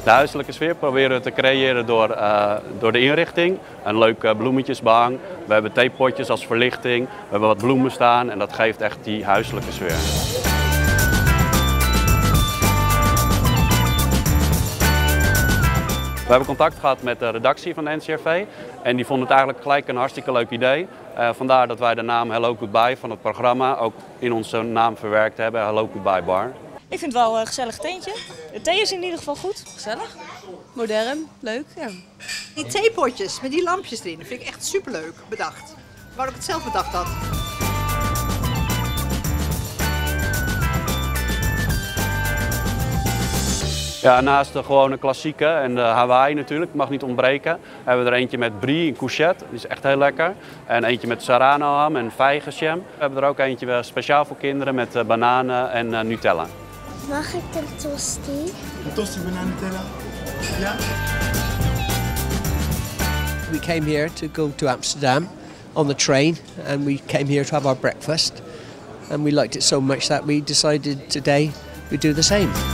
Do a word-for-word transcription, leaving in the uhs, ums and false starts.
De huiselijke sfeer proberen we te creëren door, uh, door de inrichting. Een leuk uh, bloemetjesbehang. We hebben theepotjes als verlichting. We hebben wat bloemen staan en dat geeft echt die huiselijke sfeer. We hebben contact gehad met de redactie van de N C R V en die vonden het eigenlijk gelijk een hartstikke leuk idee. Uh, vandaar dat wij de naam Hello Goodbye van het programma ook in onze naam verwerkt hebben, Hello Goodbye Bar. Ik vind het wel een gezellig tentje. De thee is in ieder geval goed. Gezellig, modern, leuk. Ja. Die theepotjes met die lampjes erin, dat vind ik echt superleuk bedacht. Waar ik het zelf bedacht had. Ja, naast de gewone klassieke en de Hawaii natuurlijk, mag niet ontbreken, hebben we er eentje met brie en courgette, die is echt heel lekker. En eentje met serrano ham en vijgenjam. We hebben er ook eentje speciaal voor kinderen met uh, bananen en uh, Nutella. Mag ik een tosti? Een tosti banaan Nutella? Ja. We came here to go to Amsterdam on the train and we came here to have our breakfast. And we liked it so much that we decided today we'd do the same.